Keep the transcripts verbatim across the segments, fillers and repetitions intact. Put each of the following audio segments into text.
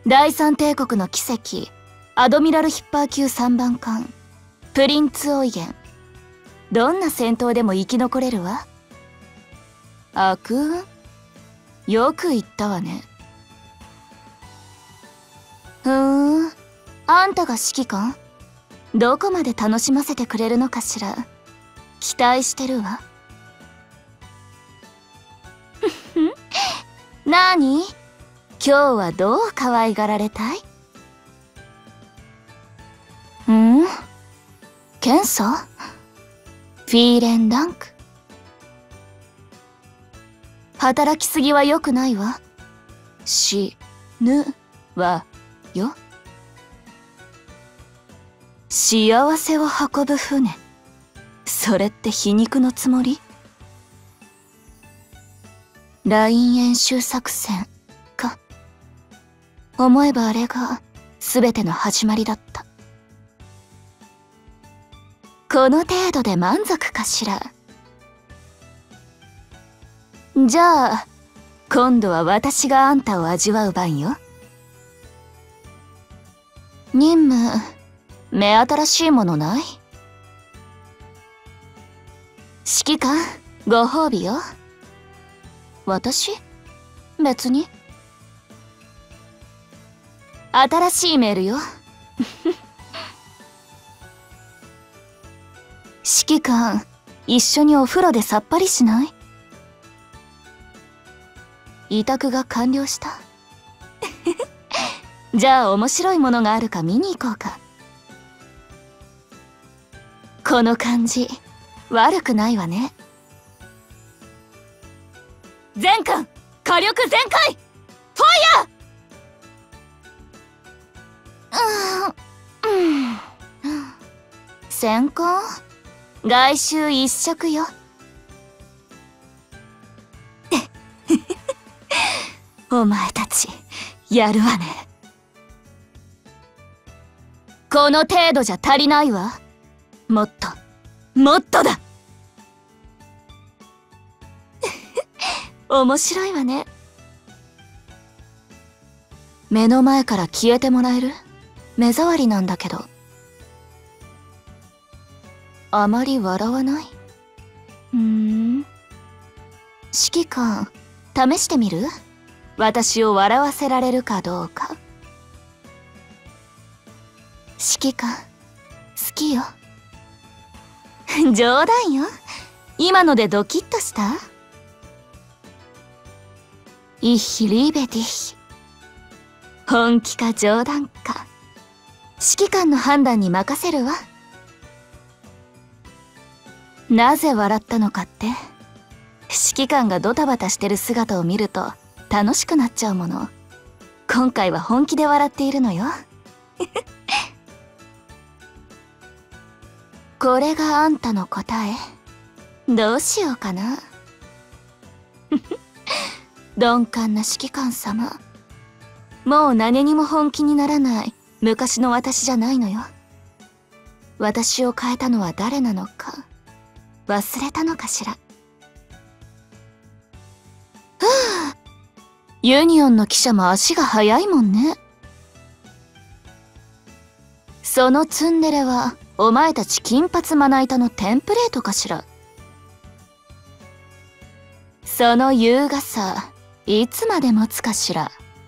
第三帝国の奇跡、アドミラルヒッパー級さんばん艦、プリンツオイゲン。どんな戦闘でも生き残れるわ。アクーン？よく言ったわね。ふーん、あんたが指揮官？どこまで楽しませてくれるのかしら。期待してるわ。なに？今日はどう可愛がられたい？ん？検査？フィーレンダンク。働きすぎは良くないわ。死ぬわよ。幸せを運ぶ船。それって皮肉のつもり？ライン演習作戦か。思えばあれが全ての始まりだった。この程度で満足かしら。じゃあ今度は私があんたを味わう番よ。任務目新しいものない？指揮官、ご褒美よ。私？別に。新しいメールよ。指揮官、一緒にお風呂でさっぱりしない？委託が完了した。じゃあ面白いものがあるか見に行こうか。この感じ悪くないわね。全艦火力全開！ファイヤー！うん、うん、先行？外周一色よ。お前たちやるわね。この程度じゃ足りないわ。もっともっとだ。面白いわね。目の前から消えてもらえる？目障りなんだけど。あまり笑わない？うーん。指揮官、試してみる？私を笑わせられるかどうか。指揮官、好きよ。冗談よ。今のでドキッとした？イッヒリーベティヒ。本気か冗談か。指揮官の判断に任せるわ。なぜ笑ったのかって？指揮官がドタバタしてる姿を見ると楽しくなっちゃうもの。今回は本気で笑っているのよ。これがあんたの答え？どうしようかな。鈍感な指揮官様。もう何にも本気にならない昔の私じゃないのよ。私を変えたのは誰なのか忘れたのかしら。はあ、ユニオンの記者も足が速いもんね。そのツンデレはお前たち金髪まな板のテンプレートかしら。その優雅さいつまで持つかしら。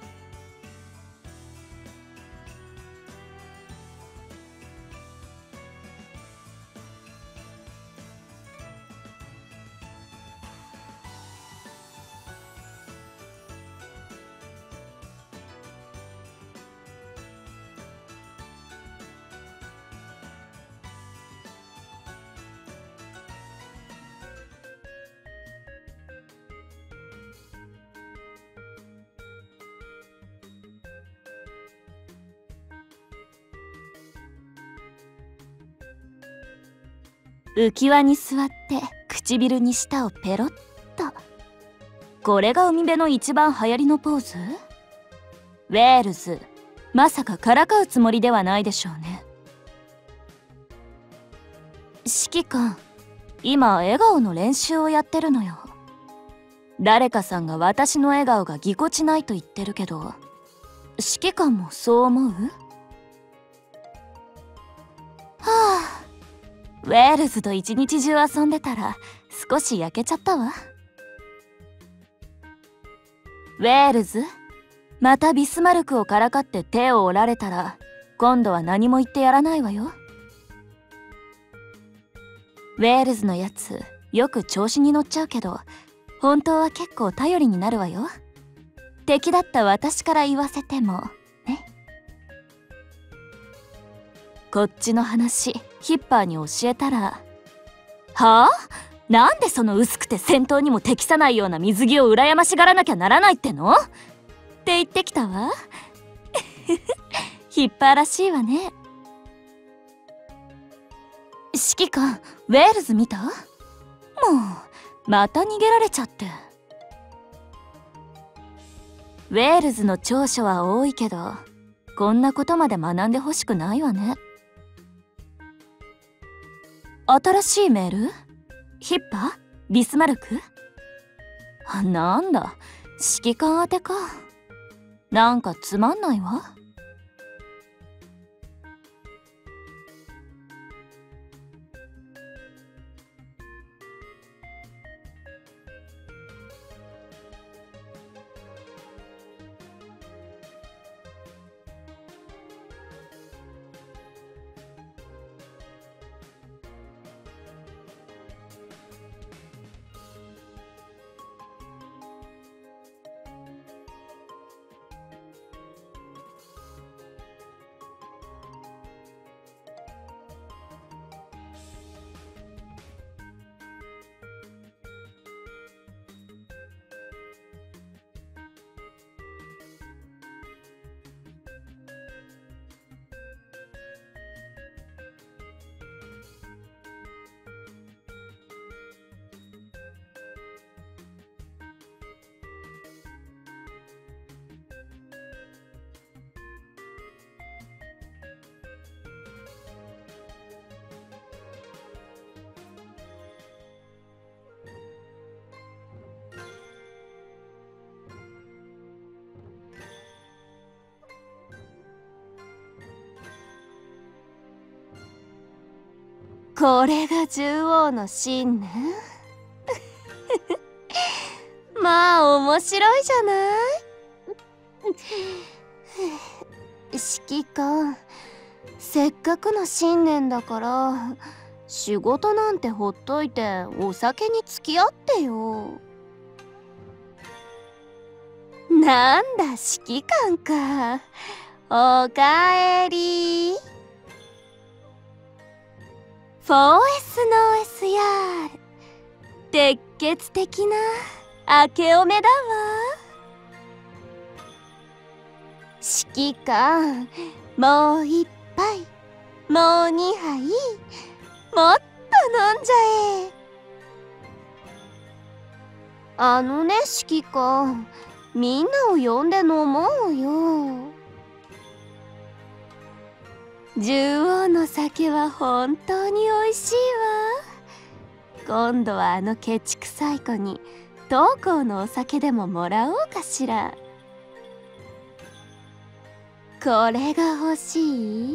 浮き輪に座って唇に舌をペロッと。これが海辺の一番流行りのポーズ？ウェールズ、まさかからかうつもりではないでしょうね。指揮官、今笑顔の練習をやってるのよ。誰かさんが私の笑顔がぎこちないと言ってるけど、 指揮官もそう思う？はあ、ウェールズと一日中遊んでたら少し焼けちゃったわ。ウェールズ、またビスマルクをからかって手を折られたら今度は何も言ってやらないわよ。ウェールズのやつよく調子に乗っちゃうけど本当は結構頼りになるわよ。敵だった私から言わせてもね。こっちの話ヒッパーに教えたら、はあ？なんでその薄くて戦闘にも適さないような水着を羨ましがらなきゃならないっての？って言ってきたわ。ヒッパーらしいわね。指揮官、ウェールズ見た？もうまた逃げられちゃって。ウェールズの長所は多いけどこんなことまで学んでほしくないわね。新しいメール？ヒッパー？ビスマルク？あ、なんだ、指揮官宛てか。なんかつまんないわ。これが獣王の信念？まあ面白いじゃない。指揮官、せっかくの新年だから仕事なんてほっといてお酒に付き合ってよ。なんだ指揮官か。おかえり。フォーエスノーエスヤール、鉄血的な明けおめだわ。指揮官、もう一杯、もう二杯、もっと飲んじゃえ。あのね指揮官、みんなを呼んで飲もうよ。獣王の酒は本当においしいわ。今度はあのケチくさい子に当行のお酒でももらおうかしら。これが欲しい？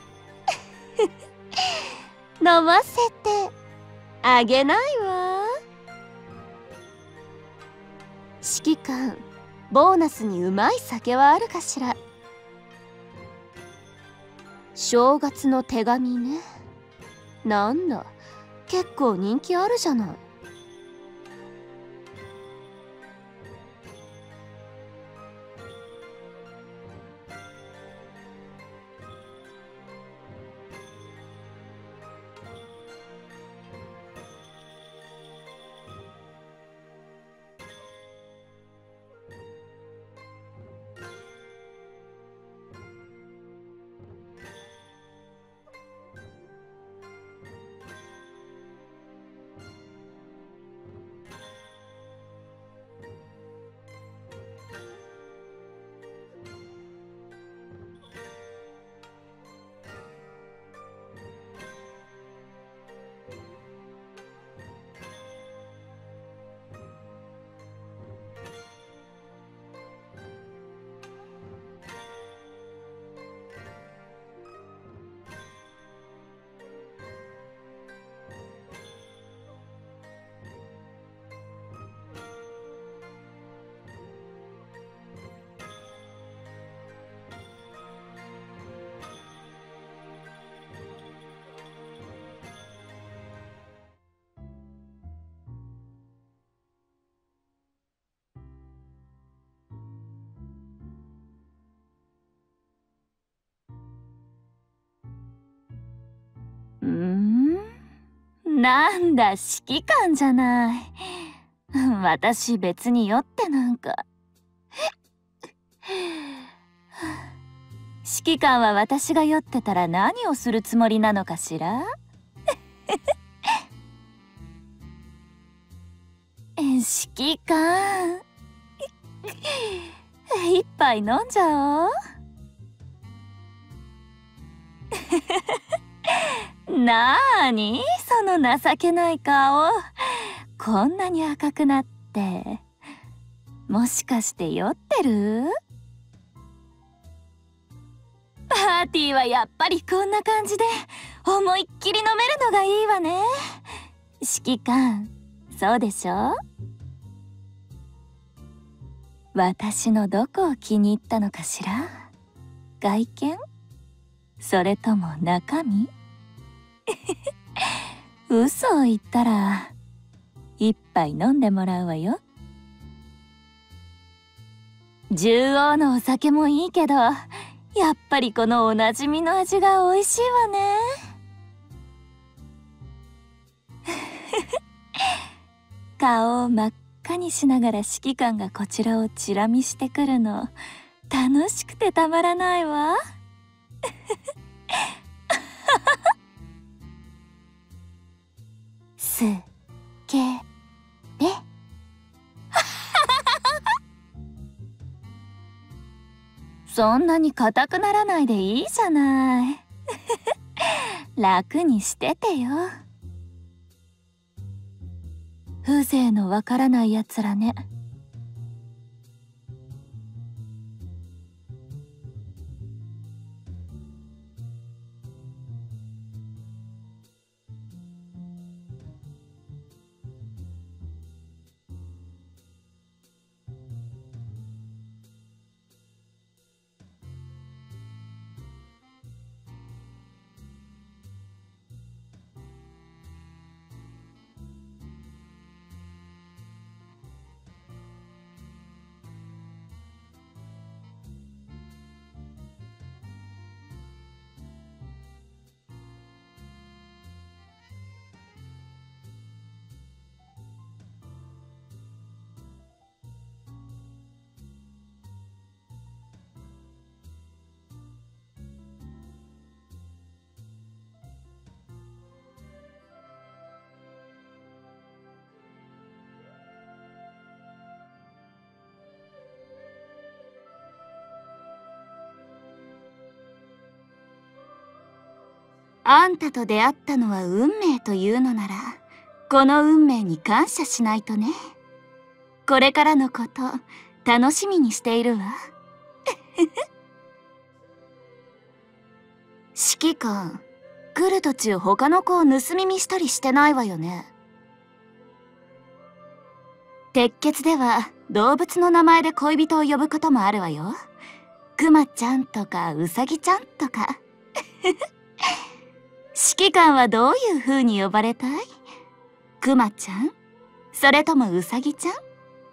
飲ませてあげないわ。指揮官、ボーナスにうまい酒はあるかしら。正月の手紙ね。なんだ、結構人気あるじゃない。 なんだ、指揮官じゃない。私別に酔ってなんか。指揮官は私が酔ってたら何をするつもりなのかしら。指揮官、一杯飲んじゃおう。なーにその情けない顔。こんなに赤くなって、もしかして酔ってる？パーティーはやっぱりこんな感じで思いっきり飲めるのがいいわね。指揮官、そうでしょ？私のどこを気に入ったのかしら？外見？それとも中身？嘘を言ったら一杯飲んでもらうわよ。獣王のお酒もいいけど、やっぱりこのおなじみの味が美味しいわね。顔を真っ赤にしながら指揮官がこちらをチラ見してくるの楽しくてたまらないわ。すけれ。そんなに硬くならないでいいじゃない。楽にしててよ。風情のわからないやつらね。あんたと出会ったのは運命というのなら、この運命に感謝しないとね。これからのこと楽しみにしているわ。指揮官、来る途中他の子を盗み見したりしてないわよね。鉄血では動物の名前で恋人を呼ぶこともあるわよ。クマちゃんとかウサギちゃんとか。指揮官はどういう風に呼ばれたい？クマちゃん？それともウサギちゃん？は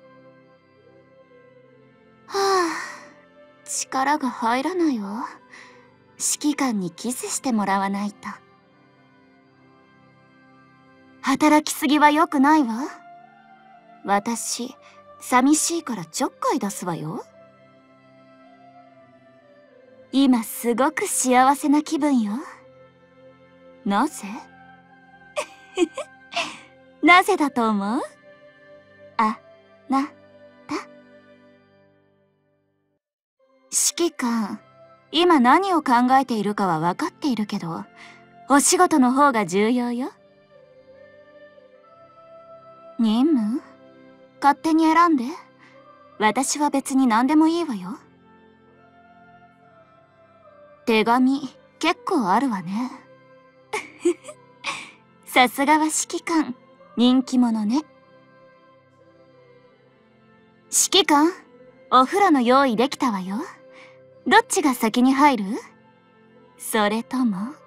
あ、力が入らないわ。指揮官にキスしてもらわないと。働きすぎは良くないわ。私、寂しいからちょっかい出すわよ。今すごく幸せな気分よ。なぜ？なぜだと思う？あなた。指揮官、今何を考えているかは分かっているけど、お仕事の方が重要よ。任務？勝手に選んで。私は別に何でもいいわよ。手紙、結構あるわね。さすがは指揮官、人気者ね。指揮官、お風呂の用意できたわよ。どっちが先に入る？それとも